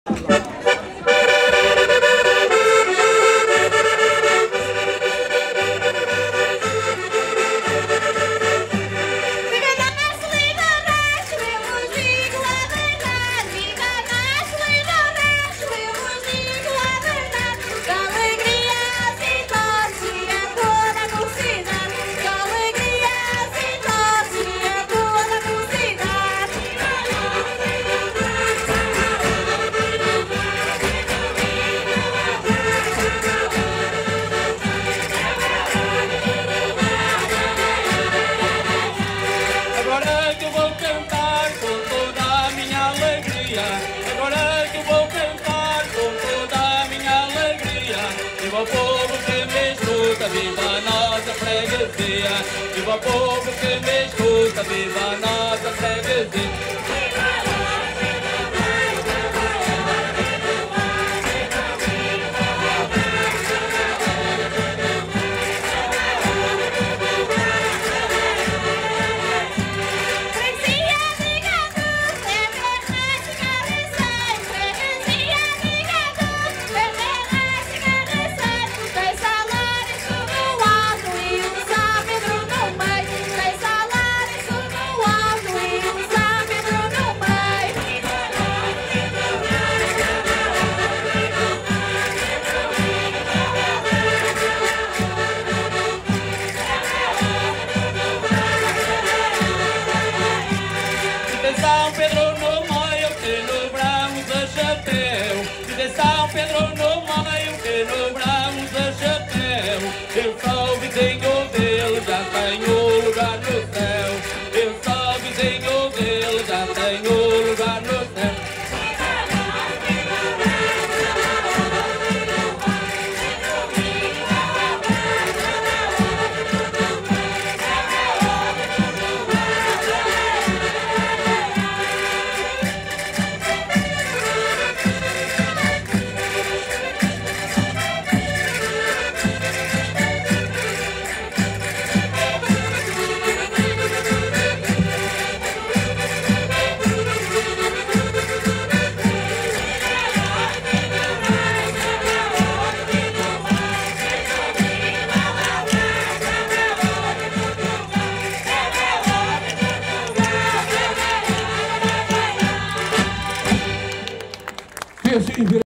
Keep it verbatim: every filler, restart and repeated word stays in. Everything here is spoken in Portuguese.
Viva o povo que me escuta, viva a nossa freguesia. Viva o povo que me escuta, viva a nossa freguesia. São Pedro no meio, que no Bramos a chapéu. Se tem São Pedro no meio, que no Bramos a chapéu. Eu sou vizinho dele, já tenho lugar no céu. Eu sou vizinho dele, já tenho lugar no céu. Assim,